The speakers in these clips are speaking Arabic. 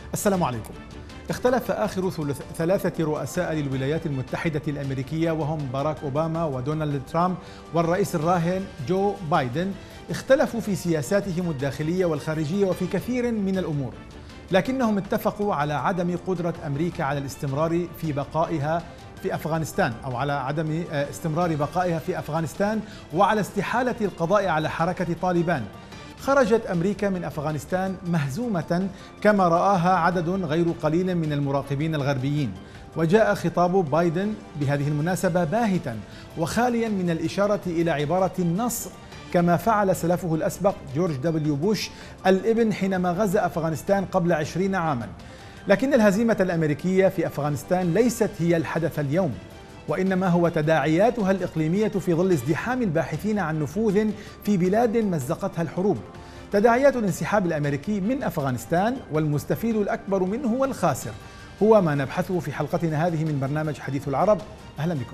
السلام عليكم. اختلف آخر ثلاثة رؤساء للولايات المتحدة الأمريكية وهم باراك أوباما ودونالد ترامب والرئيس الراهن جو بايدن، اختلفوا في سياساتهم الداخلية والخارجية وفي كثير من الأمور، لكنهم اتفقوا على عدم قدرة أمريكا على الاستمرار في بقائها في أفغانستان، أو على عدم استمرار بقائها في أفغانستان، وعلى استحالة القضاء على حركة طالبان. خرجت أمريكا من أفغانستان مهزومة كما رآها عدد غير قليل من المراقبين الغربيين، وجاء خطاب بايدن بهذه المناسبة باهتا وخاليا من الإشارة إلى عبارة النصر كما فعل سلفه الأسبق جورج دبليو بوش الابن حينما غزا أفغانستان قبل 20 عاما. لكن الهزيمة الأمريكية في أفغانستان ليست هي الحدث اليوم، وإنما هو تداعياتها الإقليمية في ظل ازدحام الباحثين عن نفوذ في بلاد مزقتها الحروب. تداعيات الانسحاب الأمريكي من أفغانستان، والمستفيد الأكبر منه والخاسر هو ما نبحثه في حلقتنا هذه من برنامج حديث العرب. أهلا بكم.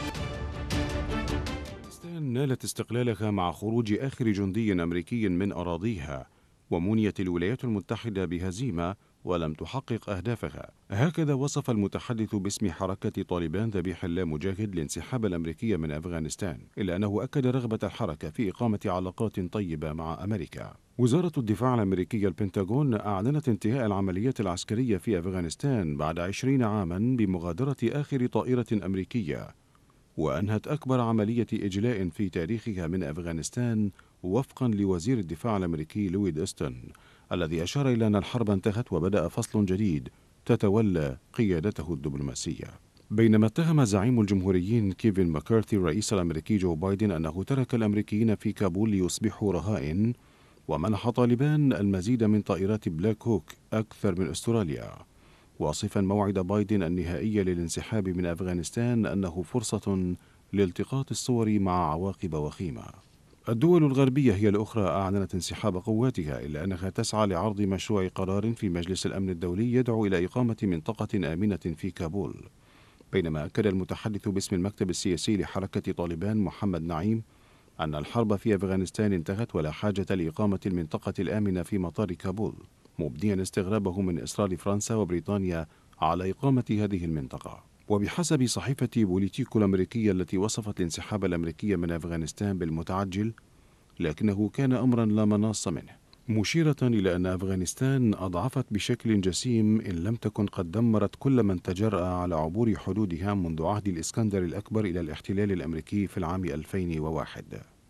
أفغانستان نالت استقلالها مع خروج آخر جندي أمريكي من أراضيها، ومنيت الولايات المتحدة بهزيمة ولم تحقق أهدافها. هكذا وصف المتحدث باسم حركة طالبان ذبيح الله مجاهد الانسحاب الأمريكي من أفغانستان، إلا أنه أكد رغبة الحركة في إقامة علاقات طيبة مع أمريكا. وزارة الدفاع الأمريكية البنتاغون أعلنت انتهاء العمليات العسكرية في أفغانستان بعد 20 عاما بمغادرة آخر طائرة أمريكية، وأنهت أكبر عملية إجلاء في تاريخها من أفغانستان وفقا لوزير الدفاع الأمريكي لويد أستون، الذي أشار إلى أن الحرب انتهت وبدأ فصل جديد تتولى قيادته الدبلوماسية. بينما اتهم زعيم الجمهوريين كيفن ماكارثي الرئيس الأمريكي جو بايدن أنه ترك الأمريكيين في كابول ليصبحوا رهائن، ومنح طالبان المزيد من طائرات بلاك هوك أكثر من أستراليا، واصفا موعد بايدن النهائي للانسحاب من أفغانستان أنه فرصة لالتقاط الصور مع عواقب وخيمة. الدول الغربية هي الأخرى أعلنت انسحاب قواتها، إلا أنها تسعى لعرض مشروع قرار في مجلس الأمن الدولي يدعو إلى إقامة منطقة آمنة في كابول. بينما أكد المتحدث باسم المكتب السياسي لحركة طالبان محمد نعيم أن الحرب في أفغانستان انتهت ولا حاجة لإقامة المنطقة الآمنة في مطار كابول، مبديا استغرابه من إصرار فرنسا وبريطانيا على إقامة هذه المنطقة. وبحسب صحيفة بوليتيكو الأمريكية التي وصفت الانسحاب الأمريكي من أفغانستان بالمتعجل، لكنه كان أمرا لا مناص منه، مشيرة إلى أن أفغانستان أضعفت بشكل جسيم إن لم تكن قد دمرت كل من تجرأ على عبور حدودها منذ عهد الإسكندر الأكبر إلى الاحتلال الأمريكي في العام 2001.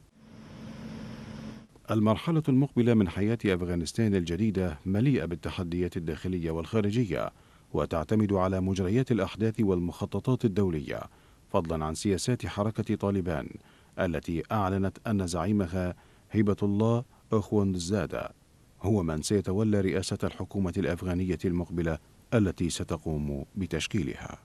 المرحلة المقبلة من حياة أفغانستان الجديدة مليئة بالتحديات الداخلية والخارجية، وتعتمد على مجريات الأحداث والمخططات الدولية، فضلا عن سياسات حركة طالبان التي أعلنت أن زعيمها هبة الله أخوندزادة هو من سيتولى رئاسة الحكومة الأفغانية المقبلة التي ستقوم بتشكيلها.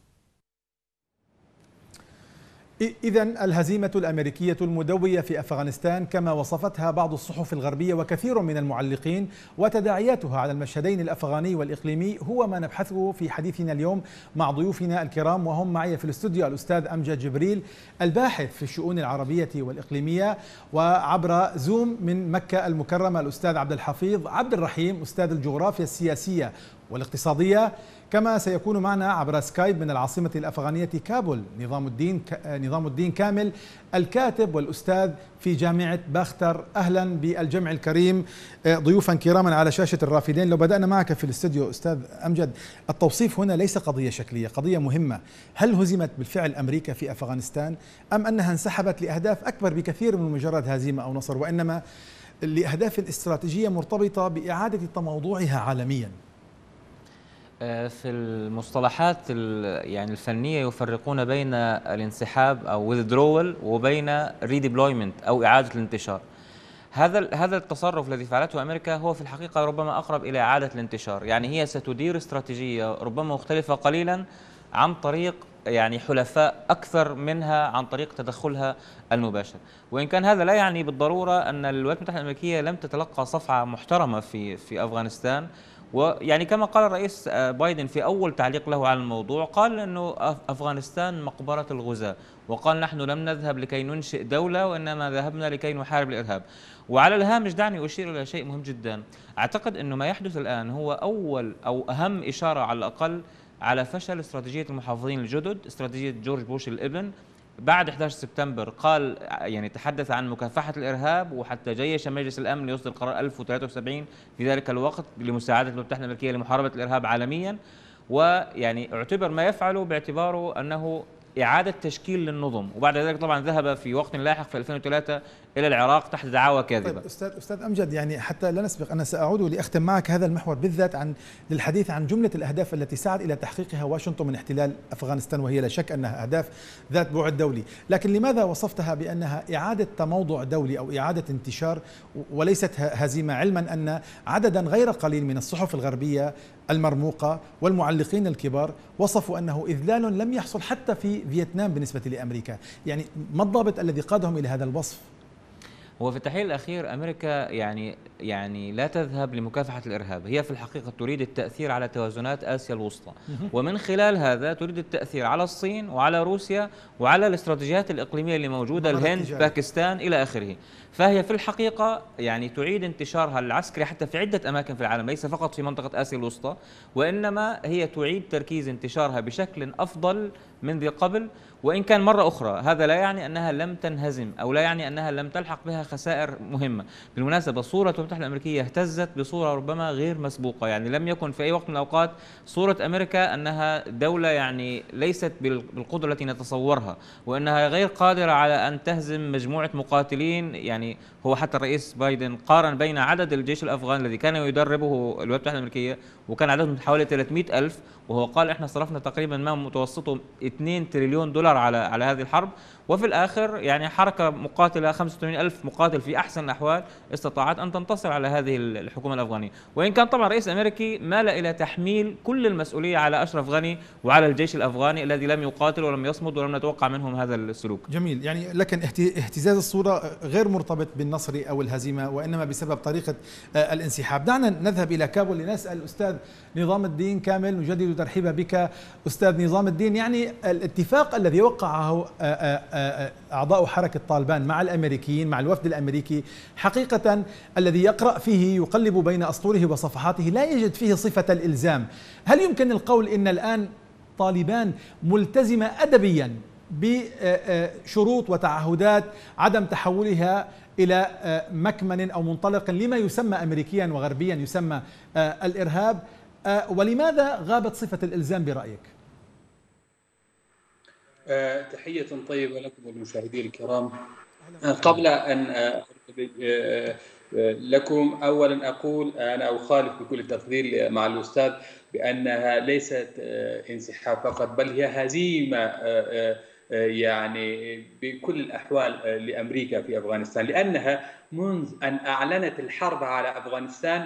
إذن الهزيمة الأمريكية المدوية في أفغانستان كما وصفتها بعض الصحف الغربية وكثير من المعلقين وتداعياتها على المشهدين الأفغاني والإقليمي هو ما نبحثه في حديثنا اليوم مع ضيوفنا الكرام، وهم معي في الاستوديو الأستاذ أمجد جبريل الباحث في الشؤون العربية والإقليمية، وعبر زوم من مكة المكرمة الأستاذ عبد الحفيظ عبد الرحيم أستاذ الجغرافيا السياسية والاقتصادية، كما سيكون معنا عبر سكايب من العاصمة الأفغانية كابول نظام الدين كامل الكاتب والأستاذ في جامعة باختر. أهلا بالجمع الكريم ضيوفا كراما على شاشة الرافدين. لو بدأنا معك في الاستوديو أستاذ أمجد، التوصيف هنا ليس قضية شكلية، قضية مهمة. هل هزمت بالفعل أمريكا في أفغانستان أم أنها انسحبت لأهداف أكبر بكثير من مجرد هزيمة أو نصر، وإنما لأهداف استراتيجية مرتبطة بإعادة تموضعها عالميا؟ في المصطلحات يعني الفنية يفرقون بين الانسحاب أو withdrawal وبين redeployment أو إعادة الانتشار. هذا التصرف الذي فعلته أمريكا هو في الحقيقة ربما أقرب إلى إعادة الانتشار، يعني هي ستدير استراتيجية ربما مختلفة قليلا عن طريق يعني حلفاء أكثر منها عن طريق تدخلها المباشر. وإن كان هذا لا يعني بالضرورة أن الولايات المتحدة الأمريكية لم تتلقى صفعة محترمة في أفغانستان. ويعني كما قال الرئيس بايدن في أول تعليق له على الموضوع، قال أنه أفغانستان مقبرة الغزاة، وقال نحن لم نذهب لكي ننشئ دولة وإنما ذهبنا لكي نحارب الإرهاب. وعلى الهامش دعني أشير إلى شيء مهم جدا. أعتقد أنه ما يحدث الآن هو أول أو أهم إشارة على الأقل على فشل استراتيجية المحافظين الجدد، استراتيجية جورج بوش الابن. بعد 11 سبتمبر قال يعني تحدث عن مكافحة الإرهاب، وحتى جيش مجلس الأمن ليصدر قرار 1073 في ذلك الوقت لمساعدة الولايات المتحدة الأمريكية لمحاربة الإرهاب عالميا. ويعني اعتبر ما يفعله باعتباره أنه إعادة تشكيل للنظم، وبعد ذلك طبعا ذهب في وقت لاحق في 2003 إلى العراق تحت دعاوى كاذبة. طيب أستاذ أمجد، يعني حتى لا نسبق، أنا سأعود لأختم معك هذا المحور بالذات للحديث عن جملة الأهداف التي سعت إلى تحقيقها واشنطن من احتلال أفغانستان، وهي لا شك أنها أهداف ذات بعد دولي، لكن لماذا وصفتها بأنها إعادة تموضع دولي أو إعادة انتشار وليست هزيمة، علما أن عددا غير قليل من الصحف الغربية المرموقة والمعلقين الكبار وصفوا أنه إذلال لم يحصل حتى في فيتنام بالنسبة لأمريكا؟ يعني ما الضابط الذي قادهم إلى هذا الوصف؟ هو في التحليل الأخير أمريكا يعني لا تذهب لمكافحة الإرهاب، هي في الحقيقة تريد التأثير على توازنات آسيا الوسطى، ومن خلال هذا تريد التأثير على الصين وعلى روسيا وعلى الاستراتيجيات الإقليمية اللي موجودة، الهند، باكستان إلى آخره. فهي في الحقيقة يعني تعيد انتشارها العسكري حتى في عدة أماكن في العالم، ليس فقط في منطقة آسيا الوسطى، وإنما هي تعيد تركيز انتشارها بشكل أفضل من ذي قبل. وإن كان مرة أخرى هذا لا يعني أنها لم تنهزم أو لا يعني أنها لم تلحق بها خسائر مهمة. بالمناسبة صورة الولايات المتحدة الأمريكية اهتزت بصورة ربما غير مسبوقة، يعني لم يكن في أي وقت من الأوقات صورة أمريكا أنها دولة يعني ليست بالقدرة التي نتصورها، وأنها غير قادرة على أن تهزم مجموعة مقاتلين. يعني هو حتى الرئيس بايدن قارن بين عدد الجيش الأفغاني الذي كان يدربه الولايات المتحدة الأمريكية وكان عددهم حوالي 300,000، وهو قال احنا صرفنا تقريبا ما متوسطه 2 تريليون دولار على هذه الحرب، وفي الآخر يعني حركة مقاتلة 85,000 مقاتل في أحسن الأحوال استطاعت أن تنتصر على هذه الحكومة الأفغانية. وإن كان طبعا الرئيس الأمريكي مال إلى تحميل كل المسؤولية على أشرف غني وعلى الجيش الأفغاني الذي لم يقاتل ولم يصمد ولم نتوقع منهم هذا السلوك. جميل، يعني لكن اهتزاز الصورة غير مرتبط بالنصر أو الهزيمة، وإنما بسبب طريقة الانسحاب. دعنا نذهب إلى كابول لنسأل الأستاذ نظام الدين كامل. نجدد ترحيبا بك أستاذ نظام الدين. يعني الاتفاق الذي وقعه أعضاء حركة طالبان مع الأمريكيين، مع الوفد الأمريكي، حقيقة الذي يقرأ فيه يقلب بين أسطوره وصفحاته لا يجد فيه صفة الإلزام. هل يمكن القول إن الآن طالبان ملتزمة أدبيا بشروط وتعهدات عدم تحولها إلى مكمن أو منطلق لما يسمى أمريكيا وغربيا يسمى الإرهاب، ولماذا غابت صفة الإلزام برأيك؟ تحية طيبة لكم والمشاهدين الكرام. قبل أن لكم أولا أقول أنا أخالف بكل التقدير مع الأستاذ بأنها ليست انسحاب فقط، بل هي هزيمة يعني بكل الأحوال لأمريكا في أفغانستان، لأنها منذ أن أعلنت الحرب على أفغانستان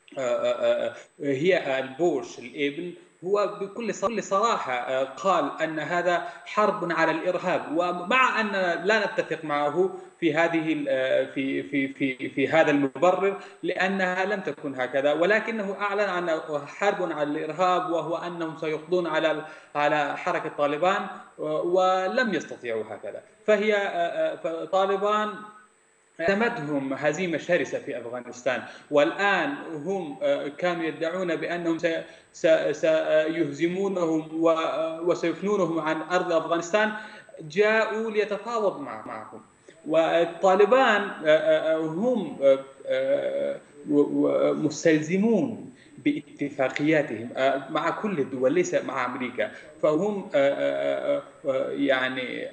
هي البوش الابن هو بكل صراحة قال أن هذا حرب على الإرهاب، ومع أن لا نتفق معه في هذه في هذا المبرر لأنها لم تكن هكذا، ولكنه أعلن أنه حرب على الإرهاب وهو أنهم سيقضون على حركة طالبان ولم يستطيعوا هكذا. فهي طالبان هزمتهم هزيمة شرسة في أفغانستان، والآن هم كانوا يدعون بأنهم سيهزمونهم وسيفنونهم عن أرض أفغانستان، جاءوا ليتفاوض معهم. والطالبان هم مستلزمون باتفاقياتهم مع كل الدول ليس مع أمريكا، فهم يعني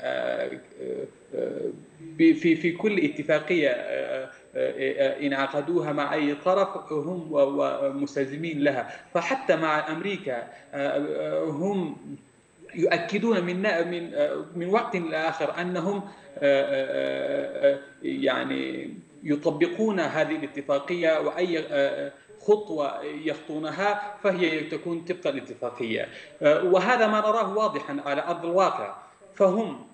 في كل اتفاقية انعقدوها مع أي طرف هم مستلزمين لها. فحتى مع أمريكا هم يؤكدون من وقت لآخر أنهم يعني يطبقون هذه الاتفاقية، وأي خطوة يخطونها فهي تكون طبق الاتفاقية، وهذا ما نراه واضحا على أرض الواقع. فهم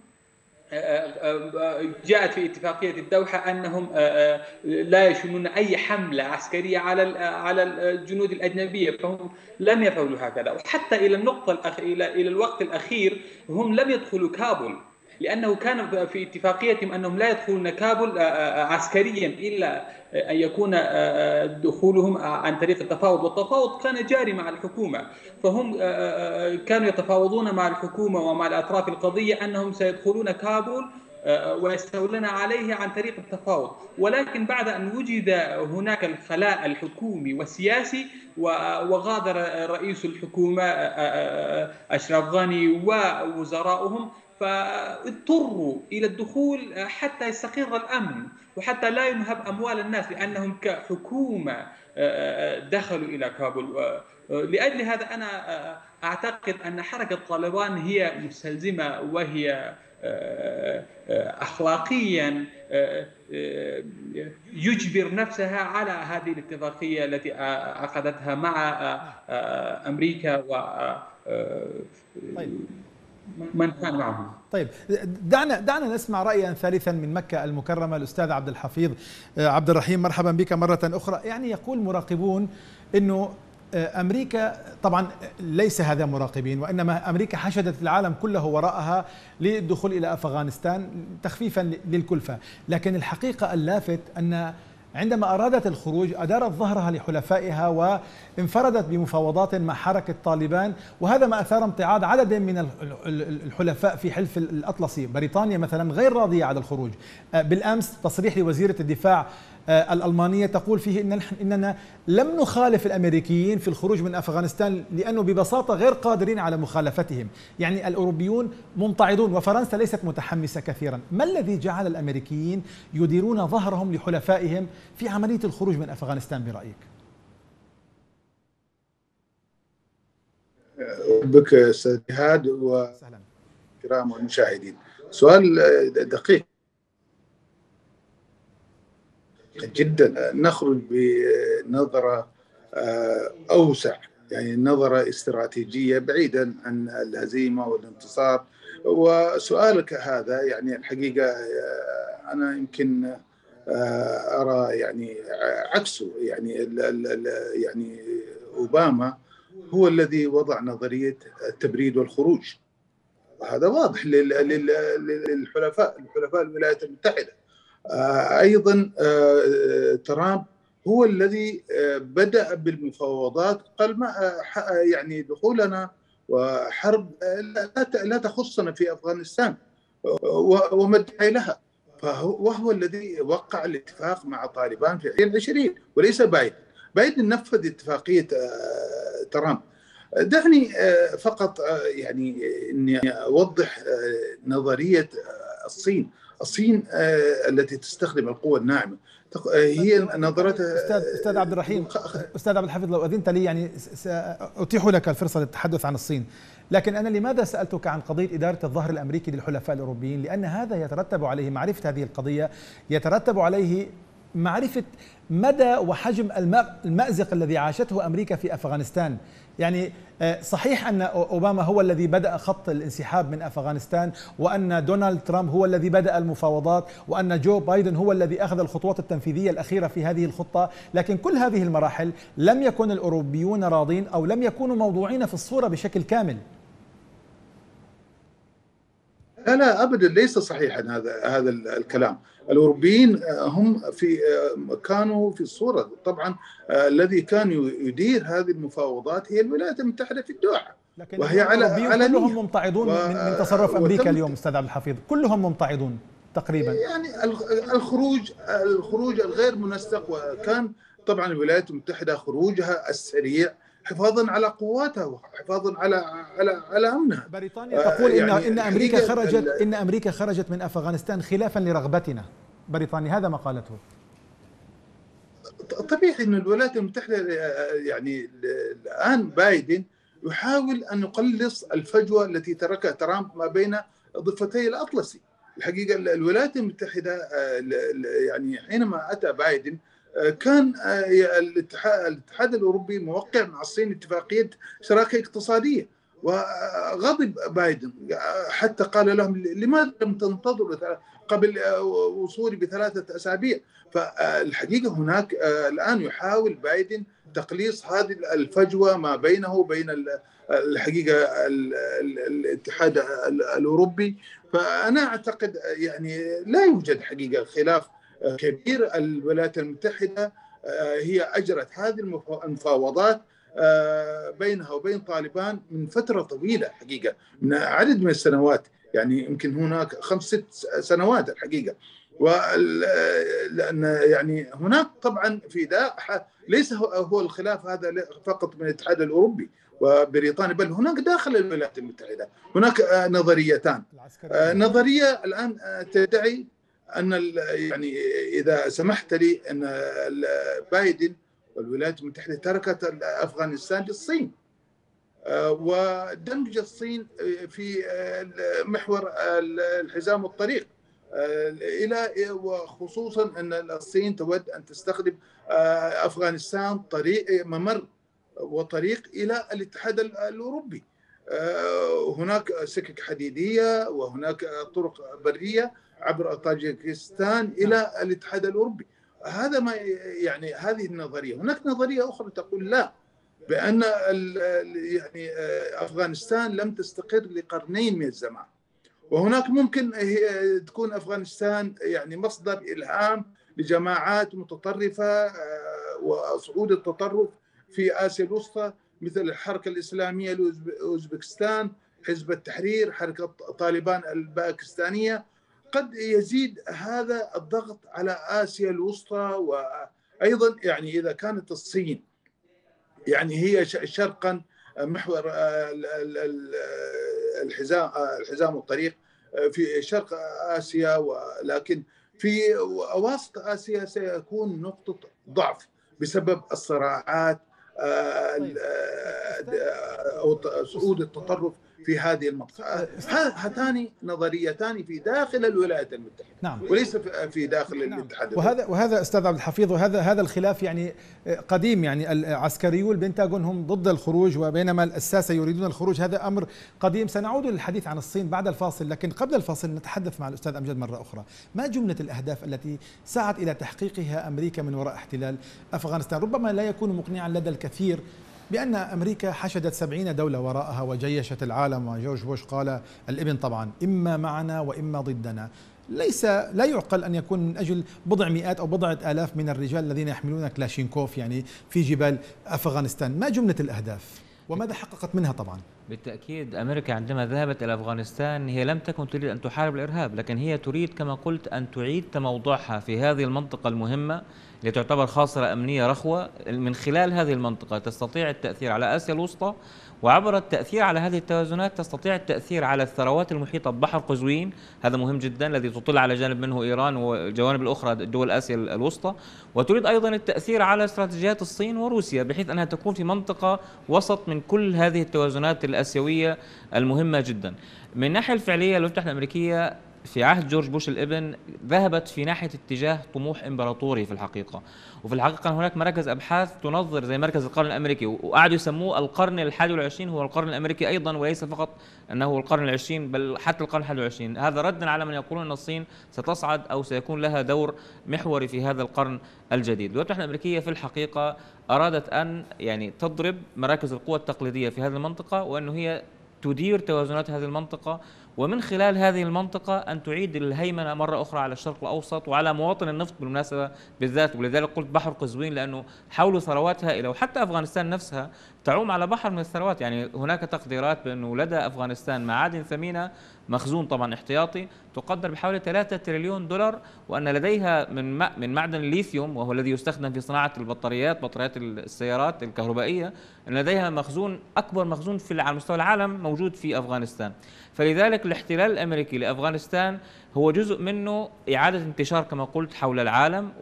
جاءت في اتفاقية الدوحة أنهم لا يشنون أي حملة عسكرية على الجنود الأجنبية، فهم لم يفعلوا هكذا. وحتى إلى النقطة إلى الوقت الأخير هم لم يدخلوا كابول، لأنه كان في اتفاقيتهم أنهم لا يدخلون كابول عسكريا إلا أن يكون دخولهم عن طريق التفاوض، والتفاوض كان جاري مع الحكومة. فهم كانوا يتفاوضون مع الحكومة ومع الأطراف القضية أنهم سيدخلون كابول ويستولون عليه عن طريق التفاوض. ولكن بعد أن وجد هناك الخلاء الحكومي والسياسي وغادر رئيس الحكومة أشرف غني ووزراؤهم، فاضطروا إلى الدخول حتى يستقر الأمن وحتى لا ينهب أموال الناس، لأنهم كحكومة دخلوا إلى كابول. لأجل هذا أنا أعتقد أن حركة طالبان هي مستلزمة وهي أخلاقيا يجبر نفسها على هذه الاتفاقية التي عقدتها مع أمريكا و من كان معهم. طيب، دعنا نسمع رأيا ثالثا من مكة المكرمة، الأستاذ عبد الحفيظ عبد الرحيم. مرحبا بك مرة أخرى. يعني يقول مراقبون أنه أمريكا، طبعا ليس هذا مراقبين، وإنما أمريكا حشدت العالم كله وراءها للدخول إلى أفغانستان تخفيفا للكلفة، لكن الحقيقة اللافت أن عندما أرادت الخروج أدارت ظهرها لحلفائها وانفردت بمفاوضات مع حركة طالبان، وهذا ما أثار امتعاض عدد من الحلفاء في حلف الأطلسي. بريطانيا مثلا غير راضية على الخروج. بالأمس تصريح لوزيرة الدفاع الألمانية تقول فيه إننا لم نخالف الأمريكيين في الخروج من أفغانستان لأنه ببساطة غير قادرين على مخالفتهم. يعني الأوروبيون ممتعضون وفرنسا ليست متحمسة كثيرا. ما الذي جعل الأمريكيين يديرون ظهرهم لحلفائهم في عملية الخروج من أفغانستان برأيك؟ بك أستاذ جهاد وكرام المشاهدين. سؤال دقيق جدا. نخرج بنظرة أوسع، يعني نظرة استراتيجية بعيدا عن الهزيمة والانتصار. وسؤالك هذا يعني الحقيقة أنا يمكن أرى يعني عكسه. يعني أوباما هو الذي وضع نظرية التبريد والخروج، وهذا واضح للحلفاء الولايات المتحدة. أيضا ترامب هو الذي بدأ بالمفاوضات، قال ما يعني دخولنا وحرب لا تخصنا في أفغانستان وما الداعي لها. وهو الذي وقع الاتفاق مع طالبان في 2020 وليس بايدن نفذ اتفاقية ترامب. دعني فقط يعني اني اوضح نظريه الصين التي تستخدم القوة الناعمة. هي نظرتها. أستاذ عبد الرحيم، أستاذ عبد الحفيظ، لو أذنت لي يعني سأتيح لك الفرصة للتحدث عن الصين، لكن أنا لماذا سألتك عن قضية إدارة الظهر الأمريكي للحلفاء الأوروبيين؟ لأن هذا يترتب عليه معرفة هذه القضية، يترتب عليه معرفة مدى وحجم المأزق الذي عاشته أمريكا في أفغانستان. يعني صحيح أن أوباما هو الذي بدأ خط الانسحاب من أفغانستان، وأن دونالد ترامب هو الذي بدأ المفاوضات، وأن جو بايدن هو الذي أخذ الخطوات التنفيذية الأخيرة في هذه الخطة، لكن كل هذه المراحل لم يكن الأوروبيون راضين أو لم يكونوا موضوعين في الصورة بشكل كامل. لا أبدا، ليس صحيحا هذا الكلام. الأوروبيين هم كانوا في الصورة. طبعا الذي كان يدير هذه المفاوضات هي الولايات المتحدة في الدوحة، وهي على كلهم ممتعضون من تصرف أمريكا اليوم. أستاذ عبد الحفيظ، كلهم ممتعضون تقريبا. يعني الخروج الغير منسق، وكان طبعا الولايات المتحدة خروجها السريع حفاظا على قواتها وحفاظا على امنها. بريطانيا تقول ان امريكا خرجت من افغانستان خلافا لرغبتنا. بريطانيا هذا ما قالته. طبيعي ان الولايات المتحدة يعني الان بايدن يحاول ان يقلص الفجوة التي تركها ترامب ما بين ضفتي الاطلسي. الحقيقة الولايات المتحدة يعني حينما اتى بايدن كان الاتحاد الأوروبي موقع مع الصين اتفاقية شراكة اقتصادية، وغضب بايدن حتى قال لهم لماذا لم تنتظروا قبل وصولي ب3 أسابيع. فالحقيقة هناك الآن يحاول بايدن تقليص هذه الفجوة ما بينه وبين الحقيقة الاتحاد الأوروبي. فأنا أعتقد يعني لا يوجد حقيقة خلاف كبير. الولايات المتحدة هي أجرت هذه المفاوضات بينها وبين طالبان من فترة طويلة حقيقة، من عدد من السنوات، يعني يمكن هناك 5-6 سنوات الحقيقة. لأن يعني هناك طبعا في ليس هو الخلاف هذا فقط من الاتحاد الأوروبي وبريطانيا، بل هناك داخل الولايات المتحدة هناك نظريتان. نظرية الآن تدعي أن يعني إذا سمحت لي أن بايدن والولايات المتحدة تركت أفغانستان للصين، ودمج الصين في محور الحزام والطريق إلى، وخصوصا أن الصين تود أن تستخدم أفغانستان طريق ممر وطريق إلى الاتحاد الأوروبي. هناك سكك حديدية وهناك طرق برية عبر طاجيكستان إلى الاتحاد الأوروبي. هذا ما يعني هذه النظرية. هناك نظرية أخرى تقول لا، بأن يعني أفغانستان لم تستقر لقرنين من الزمان، وهناك ممكن تكون أفغانستان يعني مصدر إلهام لجماعات متطرفة وصعود التطرف في آسيا الوسطى، مثل الحركة الإسلامية لأوزبكستان، حزب التحرير، حركة طالبان الباكستانية. قد يزيد هذا الضغط على آسيا الوسطى. وأيضا يعني إذا كانت الصين يعني هي شرقا محور الحزام والطريق في شرق آسيا، ولكن في أواسط آسيا سيكون نقطة ضعف بسبب الصراعات أو صعود التطرف في هذه المنطقة. هاتان نظريتان في داخل الولايات المتحدة، نعم، وليس في داخل الاتحاد. وهذا أستاذ عبد الحفيظ، وهذا الخلاف يعني قديم. يعني العسكريون البنتاغون هم ضد الخروج، وبينما الساسة يريدون الخروج. هذا أمر قديم. سنعود للحديث عن الصين بعد الفاصل، لكن قبل الفاصل نتحدث مع الأستاذ أمجد مرة أخرى. ما جملة الأهداف التي سعت إلى تحقيقها أمريكا من وراء احتلال أفغانستان؟ ربما لا يكون مقنعا لدى الكثير بأن أمريكا حشدت 70 دولة وراءها وجيشت العالم، وجورج بوش قال الابن طبعا إما معنا وإما ضدنا. لا يعقل أن يكون من أجل بضع مئات أو بضعة آلاف من الرجال الذين يحملون كلاشينكوف يعني في جبال أفغانستان. ما جملة الأهداف وماذا حققت منها؟ طبعا بالتأكيد أمريكا عندما ذهبت إلى أفغانستان هي لم تكن تريد أن تحارب الإرهاب، لكن هي تريد كما قلت أن تعيد تموضعها في هذه المنطقة المهمة اللي تعتبر خاصرة أمنية رخوة. من خلال هذه المنطقة تستطيع التأثير على آسيا الوسطى، وعبر التأثير على هذه التوازنات تستطيع التأثير على الثروات المحيطة ببحر قزوين، هذا مهم جدا، الذي تطل على جانب منه إيران والجوانب الأخرى دول آسيا الوسطى. وتريد أيضا التأثير على استراتيجيات الصين وروسيا، بحيث أنها تكون في منطقة وسط من كل هذه التوازنات الآسيوية المهمة جدا. من الناحية الفعلية الولايات المتحدة الأمريكية في عهد جورج بوش الابن ذهبت في ناحية اتجاه طموح إمبراطوري في الحقيقة. وفي الحقيقة هناك مراكز أبحاث تنظر زي مركز القرن الأمريكي، وقعدوا يسموه القرن ال21 هو القرن الأمريكي أيضا، وليس فقط أنه هو القرن ال20 بل حتى القرن ال21. هذا ردا على من يقولون أن الصين ستصعد أو سيكون لها دور محوري في هذا القرن الجديد. الولايات المتحدة الأمريكية في الحقيقة أرادت أن يعني تضرب مراكز القوى التقليدية في هذه المنطقة، وأنه هي تدير توازنات هذه المنطقة، ومن خلال هذه المنطقة أن تعيد الهيمنة مرة أخرى على الشرق الأوسط وعلى مواطن النفط بالمناسبة بالذات. ولذلك قلت بحر قزوين، لأنه حول ثروات هائلة، وحتى أفغانستان نفسها تعوم على بحر من الثروات. يعني هناك تقديرات بأنه لدى أفغانستان معادن ثمينة، مخزون طبعا احتياطي تقدر بحوالي 3 تريليون دولار، وأن لديها من معدن الليثيوم وهو الذي يستخدم في صناعة البطاريات، بطاريات السيارات الكهربائية، أن لديها مخزون أكبر مخزون على مستوى العالم موجود في أفغانستان. فلذلك الاحتلال الأمريكي لأفغانستان هو جزء منه إعادة انتشار كما قلت حول العالم،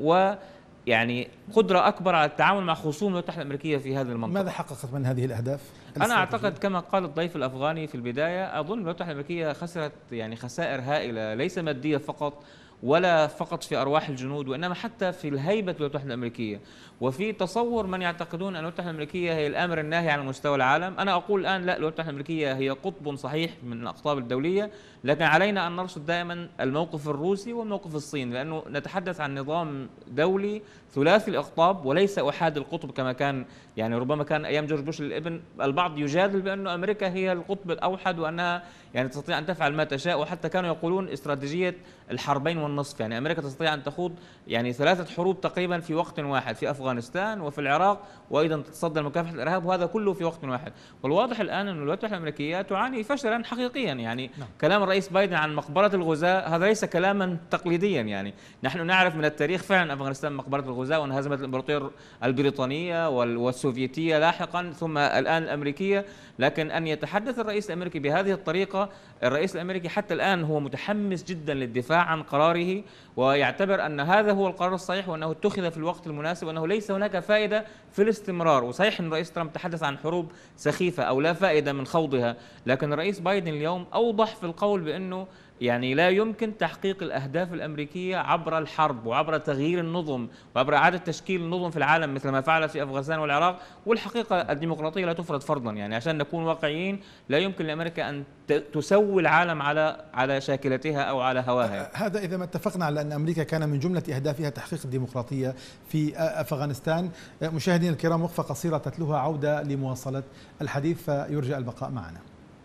ويعني قدرة أكبر على التعامل مع خصوم الولايات المتحدة الأمريكية في هذه المنطقة. ماذا حققت من هذه الأهداف؟ أنا أعتقد كما قال الضيف الأفغاني في البداية، أظن الولايات المتحدة الأمريكية خسرت يعني خسائر هائلة، ليس مادية فقط ولا فقط في أرواح الجنود، وإنما حتى في الهيبة الولايات المتحدة الأمريكية، وفي تصور من يعتقدون أن الولايات المتحدة الأمريكية هي الآمر الناهي على مستوى العالم. أنا أقول الآن لا، الولايات المتحدة الأمريكية هي قطب صحيح من الأقطاب الدولية، لكن علينا أن نرصد دائما الموقف الروسي والموقف الصيني، لأنه نتحدث عن نظام دولي ثلاثي الأقطاب وليس أحاد القطب كما كان، يعني ربما كان أيام جورج بوش الابن البعض يجادل بأنه أمريكا هي القطب الأوحد وأنها يعني تستطيع أن تفعل ما تشاء، وحتى كانوا يقولون استراتيجية الحربين والنصف، يعني أمريكا تستطيع أن تخوض يعني 3 حروب تقريبا في وقت واحد، في أفغانستان وفي العراق، وأيضا تتصدى لمكافحة الإرهاب، وهذا كله في وقت واحد. والواضح الآن أن الولايات المتحدة الأمريكية تعاني فشلا حقيقيا. يعني كلام الرئيس بايدن عن مقبرة الغزاة هذا ليس كلاما تقليديا، يعني نحن نعرف من التاريخ فعلا أفغانستان مقبرة الغزاة، وانهزمت الإمبراطورية البريطانية والسوفيتية لاحقا ثم الآن الأمريكية. لكن أن يتحدث الرئيس الأمريكي بهذه الطريقة، الرئيس الأمريكي حتى الآن هو متحمس جدا للدفاع عن قراره، ويعتبر أن هذا هو القرار الصحيح وأنه اتخذ في الوقت المناسب وأنه ليس هناك فائدة في الاستمرار. وصحيح أن الرئيس ترامب تحدث عن حروب سخيفة أو لا فائدة من خوضها، لكن الرئيس بايدن اليوم أوضح في القول بأنه يعني لا يمكن تحقيق الأهداف الأمريكية عبر الحرب وعبر تغيير النظم وعبر إعادة تشكيل النظم في العالم مثل ما فعل في أفغانستان والعراق. والحقيقة الديمقراطية لا تفرض فرضا، يعني عشان نكون واقعيين لا يمكن لأمريكا أن تسوي العالم على شاكلتها أو على هواها. هذا إذا ما اتفقنا على أن أمريكا كان من جملة أهدافها تحقيق الديمقراطية في أفغانستان. مشاهدينا الكرام، وقفة قصيرة تتلوها عودة لمواصلة الحديث، فيرجى البقاء معنا.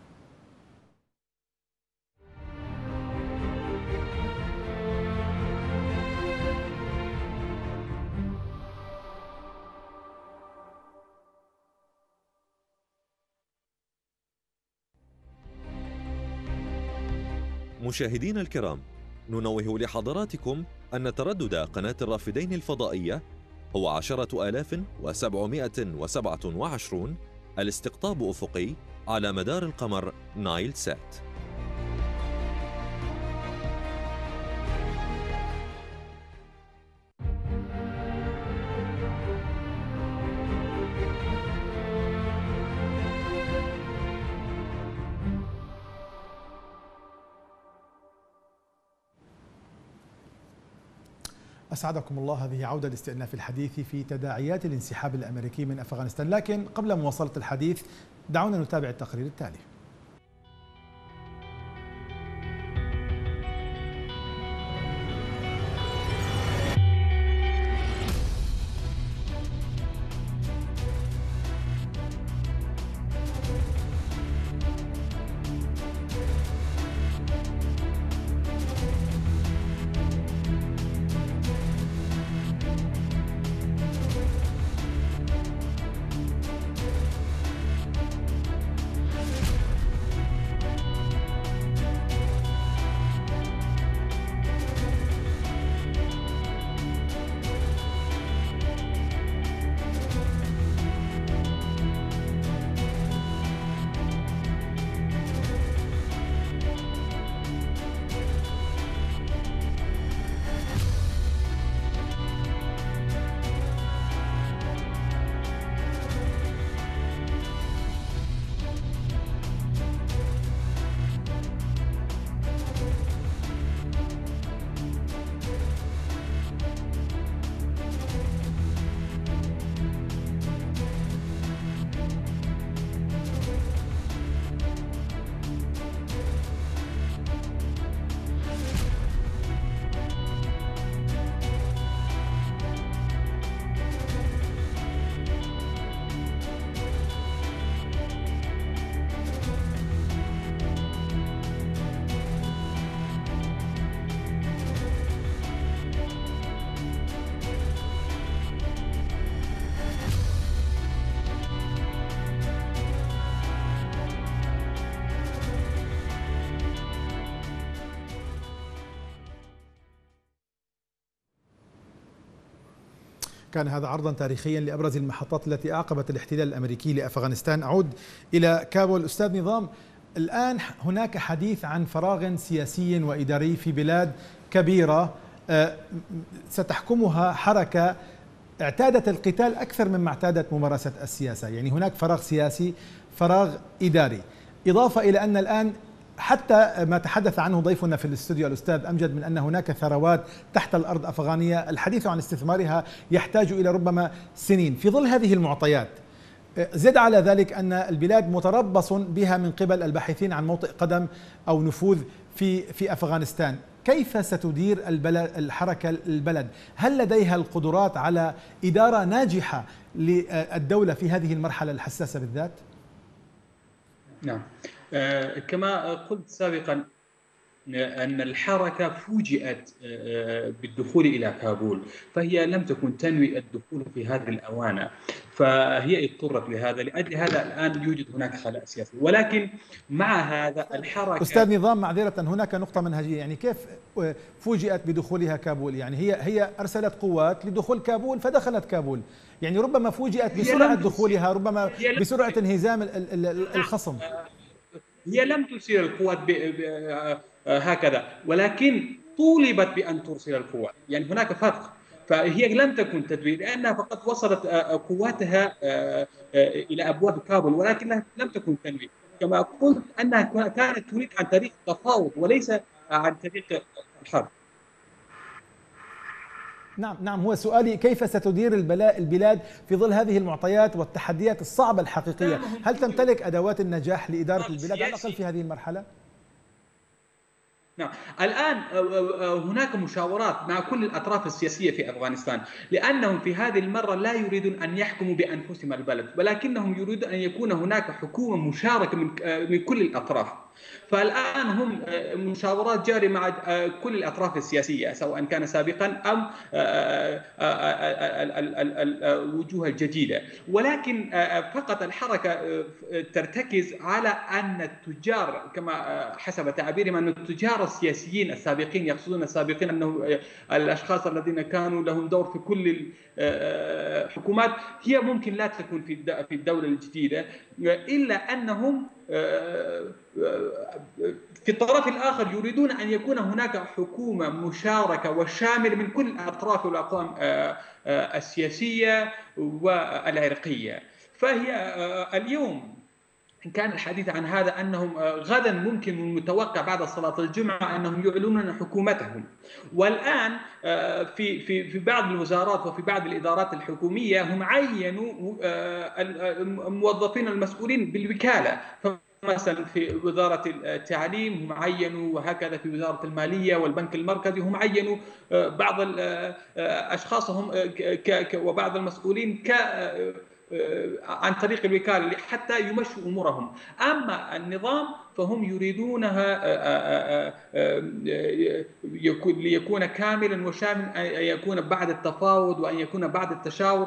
مشاهدينا الكرام، ننوه لحضراتكم أن تردد قناة الرافدين الفضائية هو 10,727 الاستقطاب أفقي على مدار القمر نايل سات. أسعدكم الله. هذه عودة لاستئناف الحديث في تداعيات الانسحاب الأمريكي من أفغانستان، لكن قبل مواصلة الحديث دعونا نتابع التقرير التالي. كان هذا عرضا تاريخيا لأبرز المحطات التي أعقبت الاحتلال الأمريكي لأفغانستان. أعود إلى كابول. أستاذ نظام، الآن هناك حديث عن فراغ سياسي وإداري في بلاد كبيرة ستحكمها حركة اعتادت القتال أكثر مما اعتادت ممارسة السياسة، يعني هناك فراغ سياسي، فراغ إداري، إضافة إلى أن الآن حتى ما تحدث عنه ضيفنا في الاستوديو الأستاذ أمجد من أن هناك ثروات تحت الأرض أفغانية الحديث عن استثمارها يحتاج إلى ربما سنين. في ظل هذه المعطيات زد على ذلك أن البلاد متربص بها من قبل الباحثين عن موطئ قدم أو نفوذ في أفغانستان، كيف ستدير الحركة البلد؟ هل لديها القدرات على إدارة ناجحة للدولة في هذه المرحلة الحساسة بالذات؟ نعم، كما قلت سابقا أن الحركة فوجئت بالدخول إلى كابول، فهي لم تكن تنوي الدخول في هذه الأوانة، فهي اضطرت لهذا. لأجل هذا الآن يوجد هناك خلاء سياسي، ولكن مع هذا الحركة أستاذ نظام، معذرة هناك نقطة منهجية، يعني كيف فوجئت بدخولها كابول؟ يعني هي أرسلت قوات لدخول كابول فدخلت كابول، يعني ربما فوجئت بسرعة دخولها، ربما بسرعة انهزام الخصم. هي لم ترسل القوات هكذا، ولكن طولبت بأن ترسل القوات، يعني هناك فرق. فهي لم تكن تدوير، لأنها فقط وصلت قواتها إلى أبواب كابول، ولكن لم تكن تنوي. كما قلت أنها كانت تريد عن طريق التفاوض وليس عن طريق الحرب. نعم، هو سؤالي كيف ستدير البلاد في ظل هذه المعطيات والتحديات الصعبة الحقيقية؟ هل تمتلك أدوات النجاح لإدارة البلاد على الأقل في هذه المرحلة؟ نعم، الآن هناك مشاورات مع كل الأطراف السياسية في أفغانستان، لأنهم في هذه المرة لا يريدون أن يحكموا بأنفسهم البلد، ولكنهم يريدون أن يكون هناك حكومة مشاركة من كل الأطراف. فالآن هم مشاورات جارية مع كل الأطراف السياسية، سواء كان سابقا أم الوجوه الجديدة، ولكن فقط الحركة ترتكز على أن التجار، كما حسب تعبيرهم أن التجار السياسيين السابقين، يقصدون السابقين أنه الأشخاص الذين كانوا لهم دور في كل الحكومات، هي ممكن لا تكون في الدولة الجديدة، إلا أنهم في الطرف الآخر يريدون أن يكون هناك حكومة مشاركة وشاملة من كل الأطراف والأقوام السياسية والعرقية. فهي اليوم إن كان الحديث عن هذا، أنهم غدا ممكن من المتوقع بعد صلاة الجمعة أنهم يعلنون حكومتهم. والآن في بعض الوزارات وفي بعض الإدارات الحكومية هم عينوا الموظفين المسؤولين بالوكالة، مثلا في وزارة التعليم هم عينوا، وهكذا في وزارة المالية والبنك المركزي هم عينوا بعض الأشخاص وبعض المسؤولين عن طريق الوكالة حتى يمشوا أمورهم. أما النظام فهم يريدونها ليكون كاملا وشاملا، أن يكون بعد التفاوض وأن يكون بعد التشاور.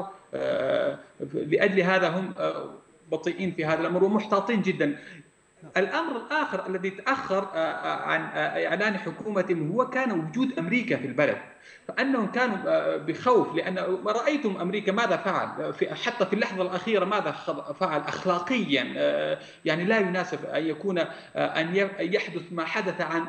لأجل هذا هم بطيئين في هذا الأمر ومحتاطين جدا. الأمر الآخر الذي تأخر عن إعلان حكومتهم هو كان وجود أمريكا في البلد، فأنهم كانوا بخوف، لأن رأيتم أمريكا ماذا فعل حتى في اللحظة الأخيرة، ماذا فعل أخلاقيا. يعني لا يناسب أن يحدث ما حدث عن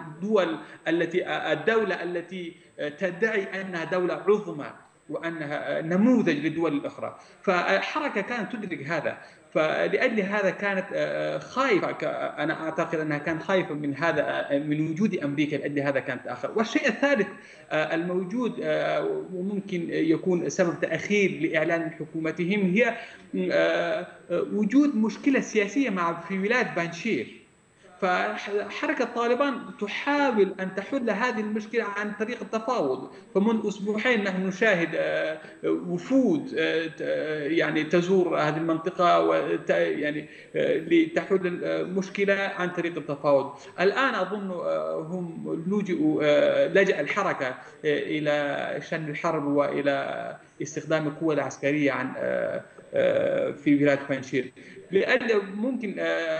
الدولة التي تدعي أنها دولة عظمى وأنها نموذج للدول الأخرى. فالحركة كانت تدرك هذا، فلأجل هذا كانت خايفة. أنا أعتقد أنها كانت خايفة من هذا، من وجود أمريكا، لأجل هذا كانت تأخر. والشيء الثالث الموجود وممكن يكون سبب تأخير لإعلان حكومتهم هي وجود مشكلة سياسية في ولاية بانشير. فحركة طالبان تحاول أن تحل هذه المشكلة عن طريق التفاوض. فمنذ أسبوعين نحن نشاهد وفود يعني تزور هذه المنطقة يعني لتحل المشكلة عن طريق التفاوض. الآن أظن هم لجأ الحركة إلى شن الحرب وإلى استخدام القوة العسكرية في ولاية بانشير. لأن ممكن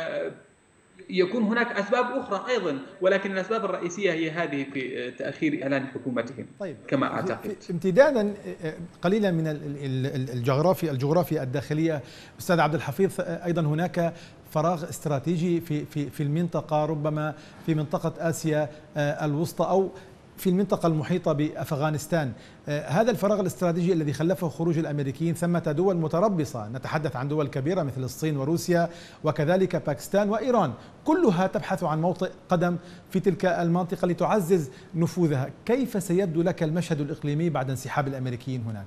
يكون هناك أسباب أخرى أيضا، ولكن الأسباب الرئيسية هي هذه في تأخير إعلان حكومتهم. طيب، كما أعتقد. امتدادا قليلا من الجغرافيا الداخلية، أستاذ عبد الحفيظ، أيضا هناك فراغ استراتيجي في المنطقة، ربما في منطقة آسيا الوسطى أو في المنطقة المحيطة بأفغانستان. هذا الفراغ الاستراتيجي الذي خلفه خروج الأمريكيين، ثمة دول متربصة، نتحدث عن دول كبيرة مثل الصين وروسيا وكذلك باكستان وإيران، كلها تبحث عن موطئ قدم في تلك المنطقة لتعزز نفوذها. كيف سيبدو لك المشهد الإقليمي بعد انسحاب الأمريكيين هناك؟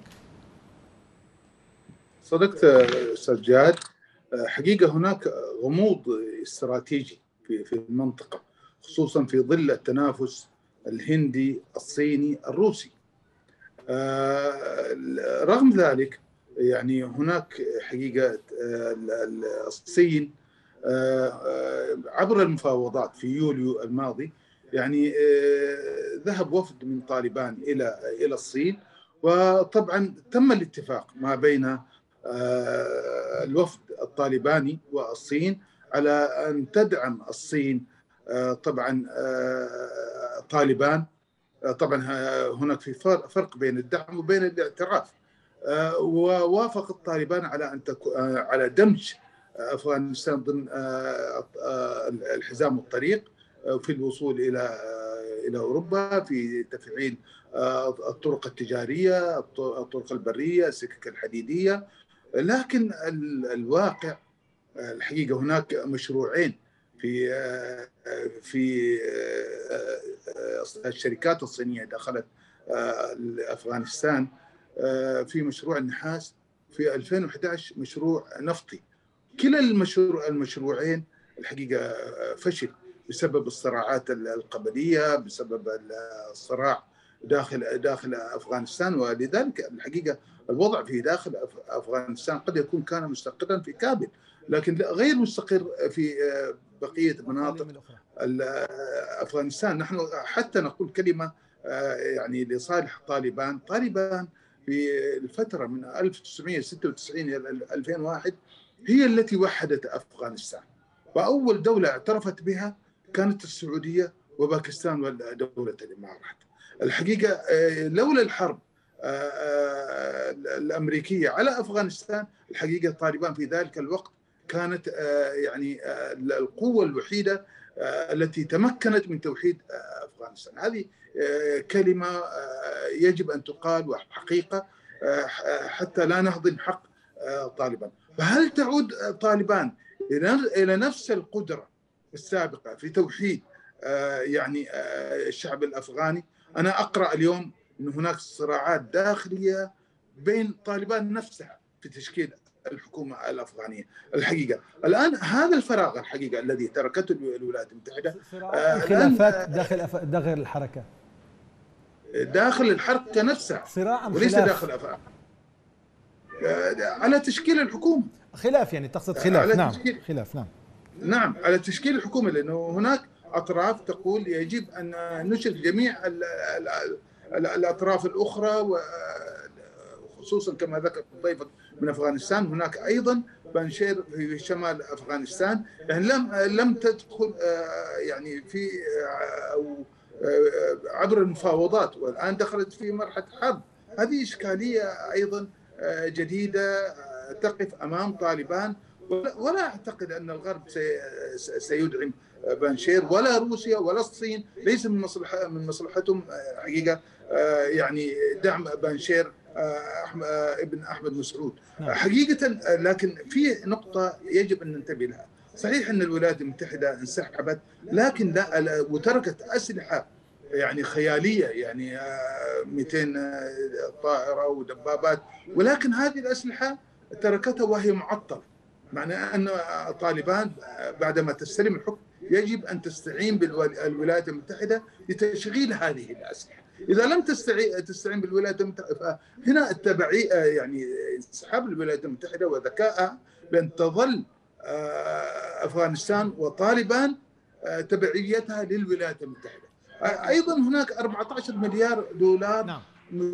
صدقت أستاذ جاد، حقيقة هناك غموض استراتيجي في المنطقة، خصوصا في ظل التنافس الهندي، الصيني، الروسي. رغم ذلك يعني هناك حقيقة الصين عبر المفاوضات في يوليو الماضي يعني ذهب وفد من طالبان إلى الصين، وطبعا تم الاتفاق ما بين الوفد الطالباني والصين على أن تدعم الصين طبعا طالبان. طبعا هناك في فرق بين الدعم وبين الاعتراف. ووافق الطالبان على أن على دمج أفغانستان ضمن الحزام والطريق في الوصول إلى أوروبا، في تفعيل الطرق التجارية، الطرق البرية، السكك الحديدية. لكن الواقع الحقيقة هناك مشروعين في الشركات الصينية دخلت أفغانستان. في مشروع النحاس، في 2011 مشروع نفطي. كلا المشروعين الحقيقة فشل بسبب الصراعات القبلية، بسبب الصراع داخل أفغانستان. ولذلك الحقيقة الوضع في داخل أفغانستان قد يكون كان مستقرا في كابل، لكن غير مستقر في بقية مناطق أفغانستان. نحن حتى نقول كلمة يعني لصالح طالبان في الفترة من 1996 إلى 2001 هي التي وحدت أفغانستان، وأول دولة اعترفت بها كانت السعودية وباكستان ودولة الإمارات. الحقيقة لولا الحرب الأمريكية على أفغانستان، الحقيقة طالبان في ذلك الوقت كانت يعني القوة الوحيدة التي تمكنت من توحيد أفغانستان. هذه كلمة يجب أن تقال وحقيقة حتى لا نهضم حق طالبان. فهل تعود طالبان إلى نفس القدرة السابقة في توحيد يعني الشعب الأفغاني؟ أنا أقرأ اليوم أن هناك صراعات داخلية بين طالبان نفسها في تشكيل الحكومة الأفغانية. الحقيقة الآن هذا الفراغ الحقيقة الذي تركته الولايات المتحدة، خلافات داخل الحركة، داخل الحركة نفسها، صراع وليس داخل أفغان، على تشكيل الحكومة. خلاف يعني تقصد خلاف؟ نعم خلاف. نعم على تشكيل الحكومة، لأنه هناك أطراف تقول يجب أن نشرك جميع الأطراف الأخرى، وخصوصا كما ذكر ضيفك من أفغانستان هناك أيضا بانشير في شمال أفغانستان، يعني لم تدخل يعني في أو عبر المفاوضات، والآن دخلت في مرحلة حرب. هذه إشكالية أيضا جديدة تقف أمام طالبان، ولا أعتقد أن الغرب سيدعم بانشير، ولا روسيا ولا الصين. ليس من مصلحتهم حقيقة يعني دعم بانشير ابن أحمد مسعود حقيقة. لكن في نقطة يجب أن ننتبه لها. صحيح أن الولايات المتحدة انسحبت، لكن لا وتركت أسلحة يعني خيالية، يعني 200 طائرة ودبابات، ولكن هذه الأسلحة تركتها وهي معطلة. معنى أن طالبان بعدما تستلم الحكم يجب أن تستعين بالولايات المتحدة لتشغيل هذه الأسلحة. إذا لم تستعين بالولايات المتحدة، فهنا التبعية يعني انسحاب الولايات المتحدة وذكائها بأن تظل أفغانستان وطالبان تبعيتها للولايات المتحدة. أيضا هناك 14 مليار دولار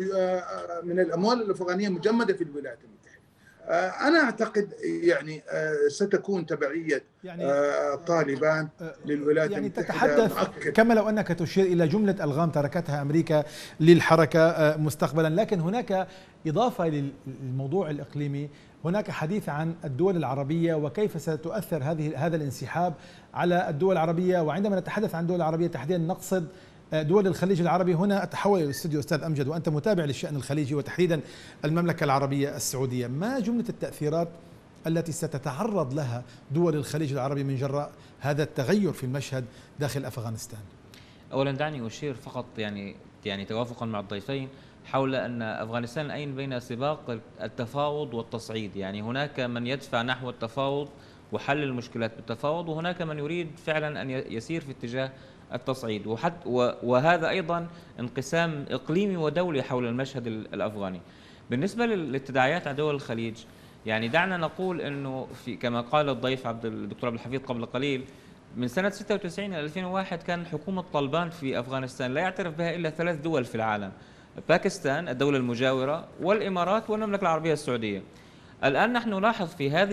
من الأموال الأفغانية مجمدة في الولايات المتحدة. أنا أعتقد يعني ستكون تبعية طالبان للولايات يعني المتحدة تتحدث كما لو أنك تشير إلى جملة ألغام تركتها أمريكا للحركة مستقبلا. لكن هناك إضافة للموضوع الإقليمي، هناك حديث عن الدول العربية وكيف ستؤثر هذا الانسحاب على الدول العربية. وعندما نتحدث عن الدول العربية تحديدا نقصد دول الخليج العربي. هنا أتحول إلى الاستوديو أستاذ أمجد، وأنت متابع للشأن الخليجي وتحديدا المملكة العربية السعودية. ما جملة التأثيرات التي ستتعرض لها دول الخليج العربي من جراء هذا التغير في المشهد داخل أفغانستان؟ أولا دعني أشير فقط يعني توافقا مع الضيفين حول أن أفغانستان الآن بين سباق التفاوض والتصعيد. يعني هناك من يدفع نحو التفاوض وحل المشكلات بالتفاوض، وهناك من يريد فعلا أن يسير في اتجاه التصعيد، وهذا أيضا انقسام إقليمي ودولي حول المشهد الأفغاني. بالنسبة للتداعيات على دول الخليج، يعني دعنا نقول أنه كما قال الضيف الدكتور عبد الحفيظ قبل قليل، من سنة 96 إلى 2001 كان حكومة طالبان في أفغانستان لا يعترف بها إلا 3 دول في العالم: باكستان الدولة المجاورة، والإمارات، والمملكة العربية السعودية. الآن نحن نلاحظ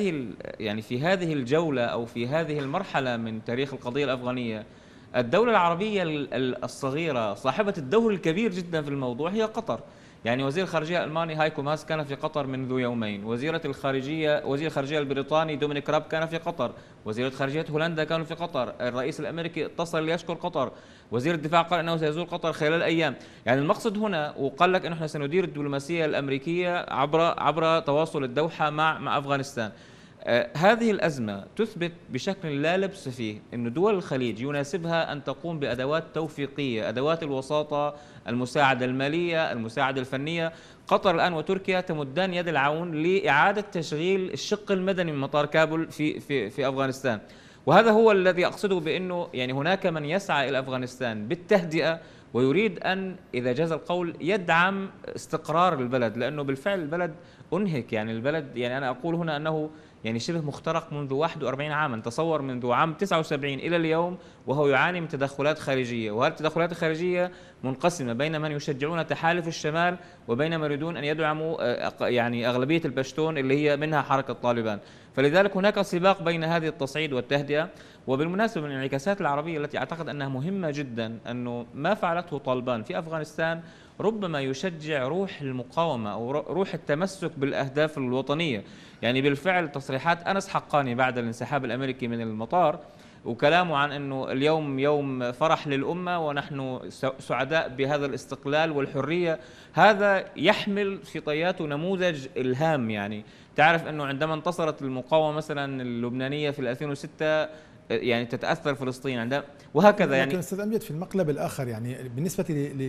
في هذه الجولة أو في هذه المرحلة من تاريخ القضية الأفغانية، الدولة العربية الصغيرة صاحبة الدور الكبير جدا في الموضوع هي قطر. يعني وزير الخارجية الألماني هايكو ماس كان في قطر منذ يومين، وزير الخارجية البريطاني دومينيك راب كان في قطر، وزيرة خارجية هولندا كانوا في قطر، الرئيس الأمريكي اتصل ليشكر قطر، وزير الدفاع قال أنه سيزور قطر خلال الأيام. يعني المقصد هنا، وقال لك أنه احنا سندير الدبلوماسية الأمريكية عبر تواصل الدوحة مع أفغانستان. هذه الأزمة تثبت بشكل لا لبس فيه أن دول الخليج يناسبها أن تقوم بأدوات توفيقية، أدوات الوساطة، المساعدة المالية، المساعدة الفنية. قطر الآن وتركيا تمدان يد العون لإعادة تشغيل الشق المدني من مطار كابول في أفغانستان. وهذا هو الذي أقصده بأنه يعني هناك من يسعى إلى أفغانستان بالتهدئة ويريد أن إذا جاز القول يدعم استقرار البلد، لأنه بالفعل البلد أنهك. يعني البلد، يعني أنا أقول هنا أنه يعني شبه مخترق منذ 41 عاما. تصور منذ عام 79 إلى اليوم وهو يعاني من تدخلات خارجية، وهذه التدخلات الخارجية منقسمة بين من يشجعون تحالف الشمال وبين من يريدون أن يدعموا يعني أغلبية البشتون اللي هي منها حركة طالبان. فلذلك هناك سباق بين هذه التصعيد والتهدئة. وبالمناسبة من الانعكاسات العربية التي أعتقد أنها مهمة جدا أنه ما فعلته طالبان في أفغانستان ربما يشجع روح المقاومة أو روح التمسك بالأهداف الوطنية. يعني بالفعل تصريحات أنس حقاني بعد الانسحاب الأمريكي من المطار وكلامه عن أنه اليوم يوم فرح للأمة ونحن سعداء بهذا الاستقلال والحرية، هذا يحمل في طياته نموذج إلهام. يعني تعرف أنه عندما انتصرت المقاومة مثلا اللبنانية في 2006 يعني تتأثر فلسطين عندها وهكذا. يعني لكن أستاذ أمجد في المقلب الآخر، يعني بالنسبة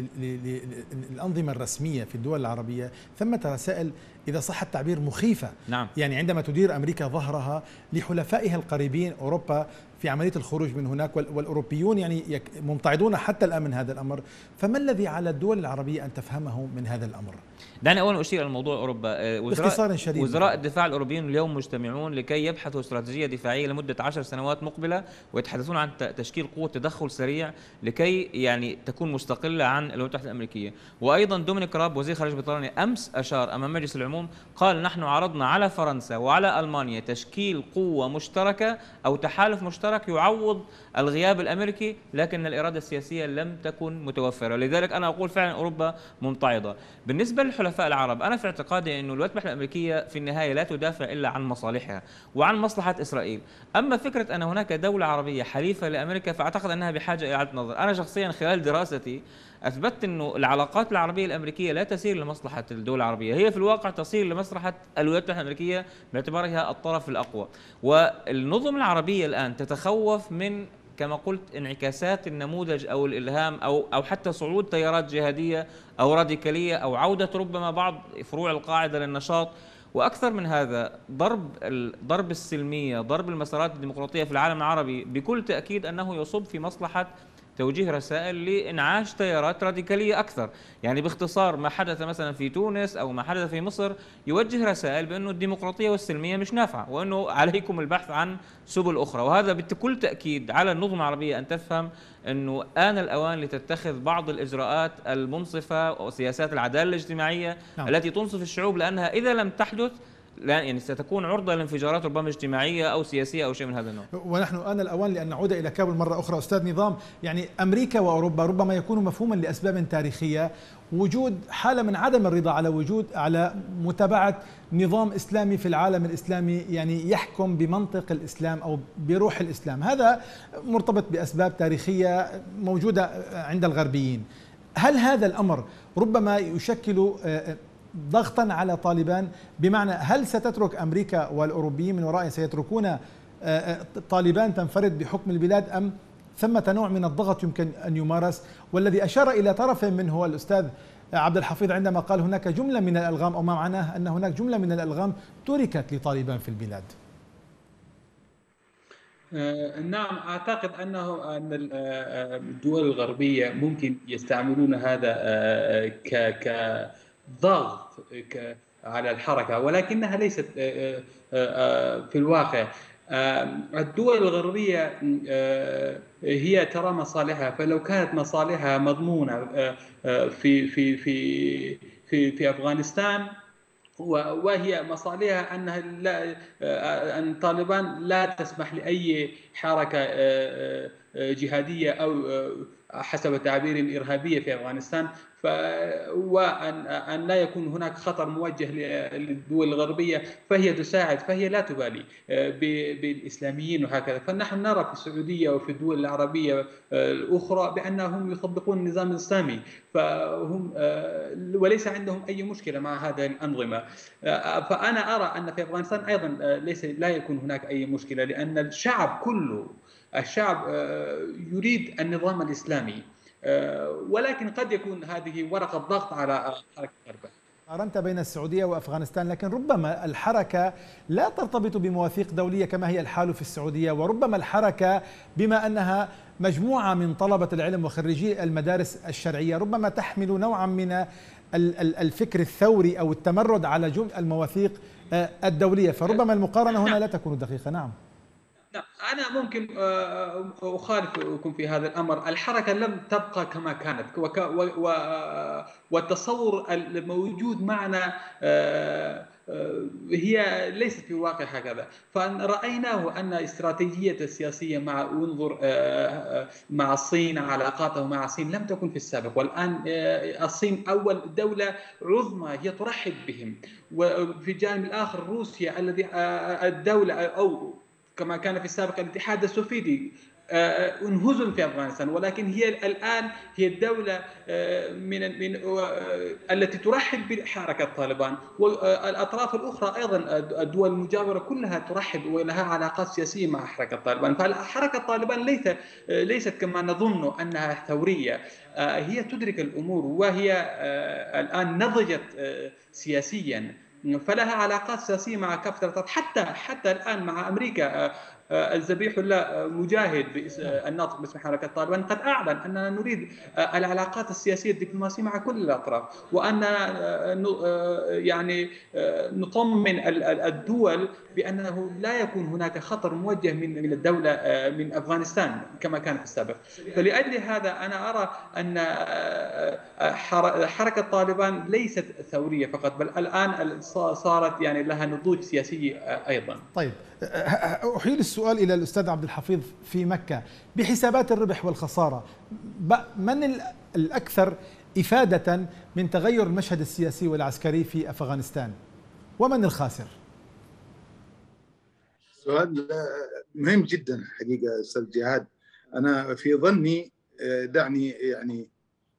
للأنظمة الرسمية في الدول العربية ثمة رسائل إذا صح التعبير مخيفة. نعم. يعني عندما تدير أمريكا ظهرها لحلفائها القريبين أوروبا في عملية الخروج من هناك، والأوروبيون يعني ممتعضون حتى الآن من هذا الأمر، فما الذي على الدول العربية أن تفهمه من هذا الأمر؟ دعني أولا أشير إلى موضوع أوروبا. باختصار شديد، وزراء الدفاع الأوروبيين اليوم مجتمعون لكي يبحثوا استراتيجية دفاعية لمدة 10 سنوات مقبلة، ويتحدثون عن تشكيل قوة تدخل سريع لكي يعني تكون مستقلة عن الولايات المتحدة الأمريكية. وأيضا دومينيك راب وزير خارجية بريطانيا أمس أشار أمام مجلس العموم، قال نحن عرضنا على فرنسا وعلى ألمانيا تشكيل قوة مشتركة أو تحالف مشترك يعوض الغياب الأمريكي، لكن الإرادة السياسية لم تكن متوفرة. لذلك أنا أقول فعلا أوروبا ممتعضة. بالنسبة للحلفاء العرب، أنا في اعتقادي أن الولايات المتحدة الأمريكية في النهاية لا تدافع إلا عن مصالحها وعن مصلحة إسرائيل. أما فكرة أن هناك دولة عربية حليفة لأمريكا فأعتقد أنها بحاجة إلى إعادة نظر. أنا شخصيا خلال دراستي أثبتت أنه العلاقات العربية الأمريكية لا تسير لمصلحة الدول العربية، هي في الواقع تصير لمصلحة الولايات المتحدة الأمريكية باعتبارها الطرف الأقوى. والنظم العربية الآن تتخوف من كما قلت انعكاسات النموذج أو الإلهام أو حتى صعود تيارات جهادية أو راديكالية أو عودة ربما بعض فروع القاعدة للنشاط. وأكثر من هذا، ضرب السلمية، ضرب المسارات الديمقراطية في العالم العربي بكل تأكيد أنه يصب في مصلحة توجيه رسائل لإنعاش تيارات راديكالية أكثر. يعني باختصار ما حدث مثلا في تونس أو ما حدث في مصر يوجه رسائل بأنه الديمقراطية والسلمية مش نافعة وأنه عليكم البحث عن سبل أخرى. وهذا بكل تأكيد على النظم العربية أن تفهم أنه آن الأوان لتتخذ بعض الإجراءات المنصفة وسياسات العدالة الاجتماعية التي تنصف الشعوب، لأنها إذا لم تحدث يعني ستكون عرضة لانفجارات ربما اجتماعية أو سياسية أو شيء من هذا النوع. ونحن آن الأوان لأن نعود إلى كابول مرة أخرى. أستاذ نظام، يعني أمريكا وأوروبا ربما يكون مفهوما لأسباب تاريخية، وجود حالة من عدم الرضا على متابعة نظام إسلامي في العالم الإسلامي يعني يحكم بمنطق الإسلام أو بروح الإسلام، هذا مرتبط بأسباب تاريخية موجودة عند الغربيين. هل هذا الأمر ربما يشكل ضغطا على طالبان؟ بمعنى هل ستترك أمريكا والأوروبيين من ورائها سيتركون طالبان تنفرد بحكم البلاد، أم ثمة نوع من الضغط يمكن أن يمارس؟ والذي أشار إلى طرف منه هو الأستاذ عبد الحفيظ عندما قال هناك جملة من الألغام، أو ما معناه أن هناك جملة من الألغام تركت لطالبان في البلاد. نعم، أعتقد أن الدول الغربية ممكن يستعملون هذا كضغط على الحركة، ولكنها ليست في الواقع. الدول الغربية هي ترى مصالحها، فلو كانت مصالحها مضمونة في أفغانستان، وهي مصالحها أنها لا، أن طالبان لا تسمح لأي حركة جهادية أو حسب تعبيرهم إرهابية في أفغانستان، وأن لا يكون هناك خطر موجه للدول الغربية، فهي تساعد، فهي لا تبالي بالإسلاميين وهكذا. فنحن نرى في السعودية وفي الدول العربية الأخرى بأنهم يطبقون النظام الإسلامي، فهم وليس عندهم أي مشكلة مع هذه الأنظمة. فأنا أرى أن في أفغانستان أيضا لا يكون هناك أي مشكلة، لأن الشعب كله، الشعب يريد النظام الإسلامي، ولكن قد يكون هذه ورقة ضغط على حركة طالبان. قارنت بين السعودية وأفغانستان، لكن ربما الحركة لا ترتبط بمواثيق دولية كما هي الحال في السعودية، وربما الحركة بما أنها مجموعة من طلبة العلم وخريجي المدارس الشرعية ربما تحمل نوعا من الفكر الثوري أو التمرد على المواثيق الدولية، فربما المقارنة هنا لا تكون دقيقة. نعم، أنا ممكن أخالفكم في هذا الأمر. الحركة لم تبقى كما كانت، والتصور الموجود معنا هي ليست في الواقع هكذا. فرأيناه أن استراتيجية السياسية وانظر مع الصين، علاقاته مع الصين لم تكن في السابق، والآن الصين أول دولة عظمى هي ترحب بهم، وفي الجانب الآخر روسيا الذي الدولة أو كما كان في السابق الاتحاد السوفيتي انهزم في أفغانستان، ولكن هي الآن هي الدولة من التي ترحب بحركة طالبان، والأطراف الأخرى أيضا الدول المجاورة كلها ترحب ولها علاقات سياسية مع حركة طالبان. فحركة طالبان ليست كما نظن أنها ثورية، هي تدرك الأمور، وهي الآن نضجت سياسيا، فلها علاقات سياسية مع كافة الأطراف، حتى الآن مع أمريكا. الذبيح الله مجاهد الناطق باسم حركة طالبان قد أعلن أننا نريد العلاقات السياسية الدبلوماسية مع كل الأطراف، وأن يعني نطمن الدول بأنه لا يكون هناك خطر موجه من الدولة من أفغانستان كما كان في السابق. فلأجل هذا أنا أرى أن حركة طالبان ليست ثورية فقط، بل الآن صارت يعني لها نضوج سياسي أيضا. طيب، أحيل السؤال إلى الأستاذ عبد الحفيظ في مكة. بحسابات الربح والخسارة، من الأكثر إفادة من تغير المشهد السياسي والعسكري في أفغانستان، ومن الخاسر؟ سؤال مهم جدا حقيقة أستاذ جهاد. أنا في ظني، دعني يعني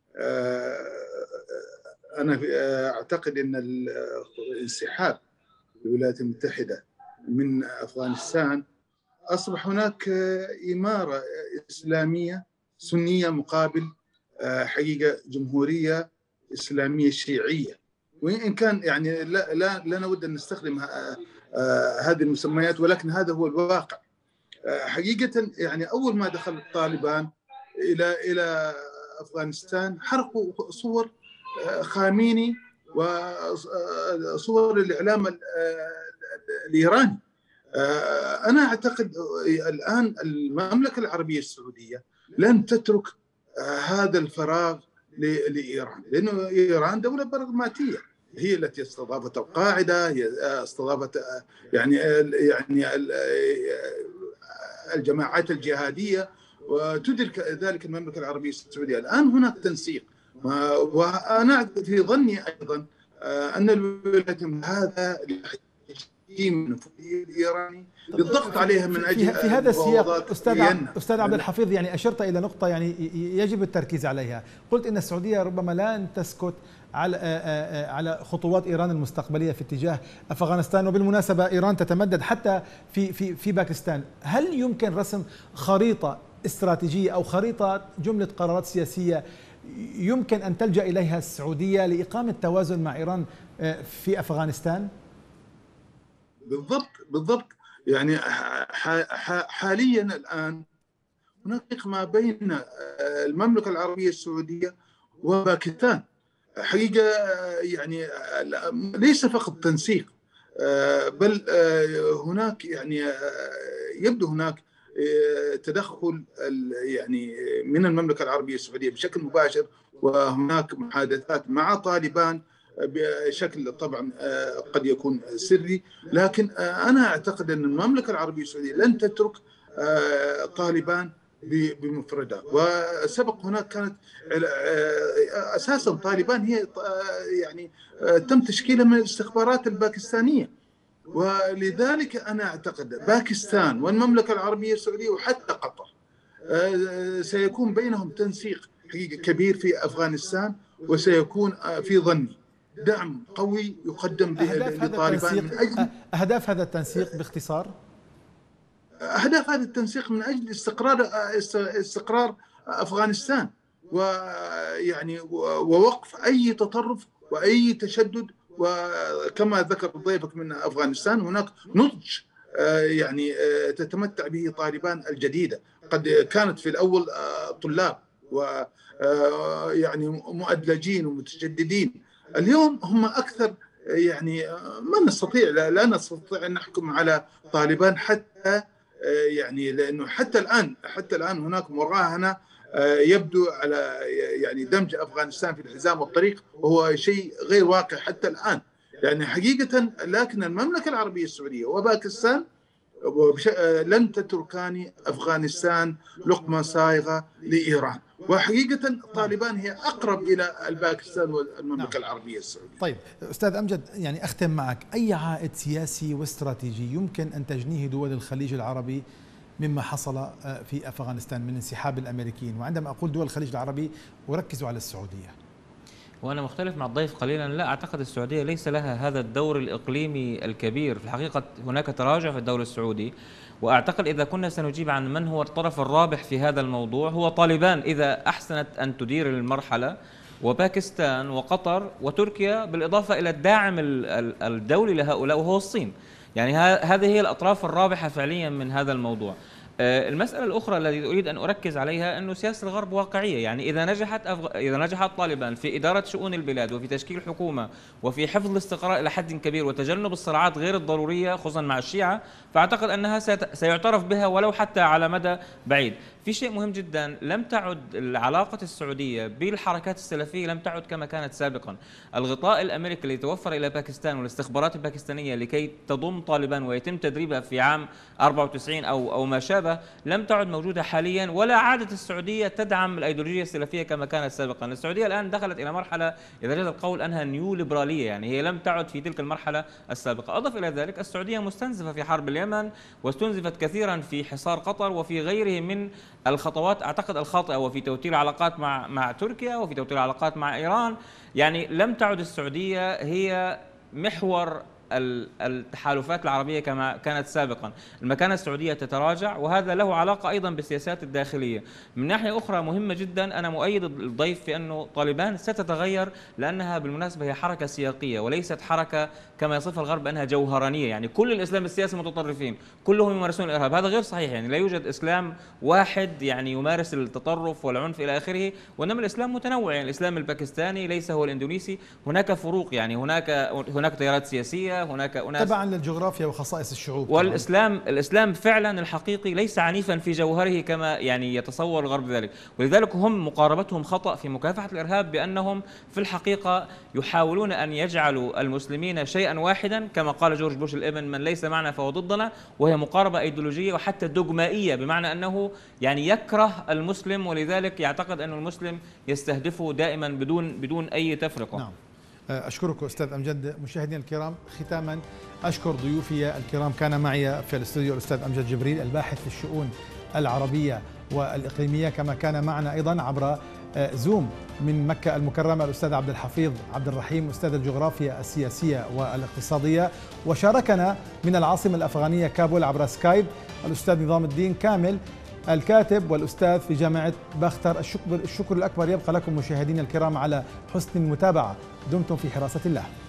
أنا أعتقد أن الانسحاب الولايات المتحدة من أفغانستان أصبح هناك إمارة إسلامية سنية مقابل حقيقة جمهورية إسلامية شيعية، وإن كان يعني لا نود أن نستخدم هذه المسميات، ولكن هذا هو الواقع حقيقة. يعني أول ما دخل الطالبان إلى أفغانستان حرقوا صور خاميني وصور الإعلام الإيراني. أنا أعتقد الآن المملكة العربية السعودية لن تترك هذا الفراغ لإيران، لأنه إيران دولة براغماتية، هي التي استضافت القاعدة، هي استضافت يعني الجماعات الجهادية، وتدرك ذلك المملكة العربية السعودية. الآن هناك تنسيق، وأنا في ظني أيضا أن الولايات هذا من الإيراني للضغط عليها من أجل في هذا السياق أستاذ عبد الحفيظ، يعني أشرت إلى نقطة يعني يجب التركيز عليها. قلت إن السعودية ربما لن تسكت على خطوات إيران المستقبلية في اتجاه أفغانستان، وبالمناسبة إيران تتمدد حتى في باكستان. هل يمكن رسم خريطة استراتيجية أو خريطة جملة قرارات سياسية يمكن أن تلجأ إليها السعودية لإقامة توازن مع إيران في أفغانستان؟ بالضبط. يعني حاليا الآن هناك ما بين المملكة العربية السعودية وباكستان حقيقة، يعني ليس فقط تنسيق، بل هناك يعني يبدو هناك تدخل يعني من المملكة العربية السعودية بشكل مباشر، وهناك محادثات مع طالبان بشكل طبعا قد يكون سري، لكن أنا أعتقد أن المملكة العربية السعودية لن تترك طالبان بمفردها. وسبق هناك كانت أساسا طالبان هي يعني تم تشكيلها من الاستخبارات الباكستانية، ولذلك أنا أعتقد باكستان والمملكة العربية السعودية وحتى قطر سيكون بينهم تنسيق حقيقي كبير في أفغانستان، وسيكون في ظني دعم قوي يقدم لطالبان من أجل أهداف هذا التنسيق باختصار. أهداف هذا التنسيق من أجل استقرار أفغانستان، ويعني ووقف أي تطرف وأي تشدد. وكما ذكر ضيفك من أفغانستان هناك نضج يعني تتمتع به طالبان الجديدة، قد كانت في الأول طلاب ويعني مؤدلجين ومتشددين، اليوم هم أكثر. يعني ما نستطيع لا نستطيع أن نحكم على طالبان حتى يعني لأنه حتى الآن هناك مراهنة يبدو على يعني دمج أفغانستان في الحزام والطريق، وهو شيء غير واقع حتى الآن يعني حقيقة. لكن المملكة العربية السعودية وباكستان لن تتركان أفغانستان لقمة صايغة لإيران، وحقيقة طالبان هي أقرب إلى الباكستان والمملكة العربية السعودية. طيب أستاذ أمجد، يعني أختم معك، أي عائد سياسي واستراتيجي يمكن أن تجنيه دول الخليج العربي مما حصل في أفغانستان من انسحاب الأمريكيين؟ وعندما أقول دول الخليج العربي أركز على السعودية. وأنا مختلف مع الضيف قليلا، لا أعتقد السعودية ليس لها هذا الدور الإقليمي الكبير. في الحقيقة هناك تراجع في الدور السعودي، وأعتقد إذا كنا سنجيب عن من هو الطرف الرابح في هذا الموضوع هو طالبان إذا أحسنت أن تدير المرحلة، وباكستان وقطر وتركيا، بالإضافة إلى الداعم الدولي لهؤلاء وهو الصين. يعني هذه هي الأطراف الرابحة فعليا من هذا الموضوع. المسألة الأخرى التي أريد أن أركز عليها أنه سياسة الغرب واقعية. يعني إذا نجحت طالبان في إدارة شؤون البلاد وفي تشكيل حكومة وفي حفظ الاستقرار إلى حد كبير وتجنب الصراعات غير الضرورية خصوصا مع الشيعة، فأعتقد أنها سيعترف بها ولو حتى على مدى بعيد. في شيء مهم جدا، لم تعد العلاقة السعودية بالحركات السلفية لم تعد كما كانت سابقا. الغطاء الأمريكي اللي توفر إلى باكستان والاستخبارات الباكستانية لكي تضم طالبان ويتم تدريبها في عام 94 أو ما شابه لم تعد موجودة حاليا، ولا عادت السعودية تدعم الأيديولوجية السلفية كما كانت سابقا. السعودية الآن دخلت إلى مرحلة إذا جاز القول أنها نيو ليبرالية، يعني هي لم تعد في تلك المرحلة السابقة. أضف إلى ذلك السعودية مستنزفة في حرب اليمن، واستنزفت كثيرا في حصار قطر وفي غيره من الخطوات أعتقد الخاطئة، وفي توتير علاقات مع تركيا وفي توتير علاقات مع إيران. يعني لم تعد السعودية هي محور التحالفات العربية كما كانت سابقا. المكانة السعودية تتراجع، وهذا له علاقة أيضا بالسياسات الداخلية. من ناحية أخرى مهمة جدا، أنا مؤيد الضيف في أنه طالبان ستتغير، لأنها بالمناسبة هي حركة سياقية وليست حركة كما يصفها الغرب بأنها جوهرانية. يعني كل الإسلام السياسي متطرفين، كلهم يمارسون الإرهاب، هذا غير صحيح. يعني لا يوجد إسلام واحد يعني يمارس التطرف والعنف إلى آخره، وإنما الإسلام متنوع. يعني الإسلام الباكستاني ليس هو الإندونيسي، هناك فروق، يعني هناك تيارات سياسية، هناك أناس تبعا للجغرافيا وخصائص الشعوب. والإسلام فعلا الحقيقي ليس عنيفا في جوهره كما يعني يتصور الغرب ذلك، ولذلك هم مقاربتهم خطأ في مكافحة الإرهاب، بأنهم في الحقيقة يحاولون أن يجعلوا المسلمين شيئا واحدا، كما قال جورج بوش الابن: من ليس معنا فهو ضدنا. وهي مقاربة أيديولوجية وحتى دوغمائية، بمعنى أنه يعني يكره المسلم، ولذلك يعتقد أن المسلم يستهدفه دائما بدون أي تفرقة. نعم. أشكرك أستاذ أمجد. مشاهدينا الكرام، ختاما أشكر ضيوفي الكرام. كان معي في الاستوديو الأستاذ أمجد جبريل، الباحث في الشؤون العربية والإقليمية، كما كان معنا أيضا عبر زوم من مكة المكرمة الأستاذ عبد الحفيظ عبد الرحيم، أستاذ الجغرافيا السياسية والاقتصادية. وشاركنا من العاصمة الأفغانية كابول عبر سكايب الأستاذ نظام الدين كامل الكاتب والأستاذ في جامعة باختر. الشكر الأكبر يبقى لكم مشاهدينا الكرام على حسن المتابعة. دمتم في حراسة الله.